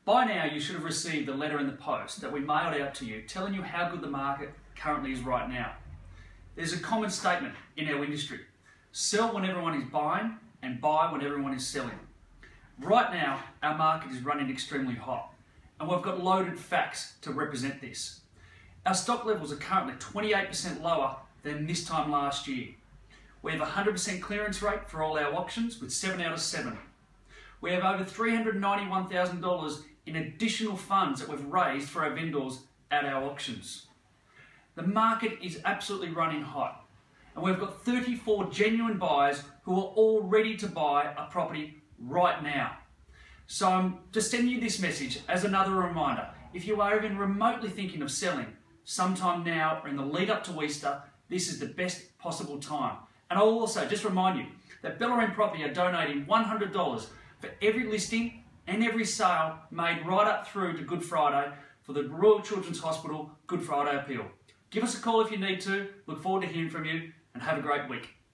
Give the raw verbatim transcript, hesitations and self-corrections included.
By now, you should have received a letter in the post that we mailed out to you telling you how good the market currently is right now. There's a common statement in our industry: sell when everyone is buying and buy when everyone is selling. Right now, our market is running extremely hot, and we've got loaded facts to represent this. Our stock levels are currently twenty-eight percent lower than this time last year. We have a one hundred percent clearance rate for all our auctions with seven out of seven. We have over three hundred ninety-one thousand dollars in additional funds that we've raised for our vendors at our auctions. The market is absolutely running hot, and we've got thirty-four genuine buyers who are all ready to buy a property right now. So I'm just sending you this message as another reminder. If you are even remotely thinking of selling, sometime now or in the lead up to Easter, this is the best possible time. And I'll also just remind you that Bellarine Property are donating one hundred dollars for every listing and every sale made right up through to Good Friday for the Royal Children's Hospital Good Friday Appeal. Give us a call if you need to. Look forward to hearing from you, and have a great week.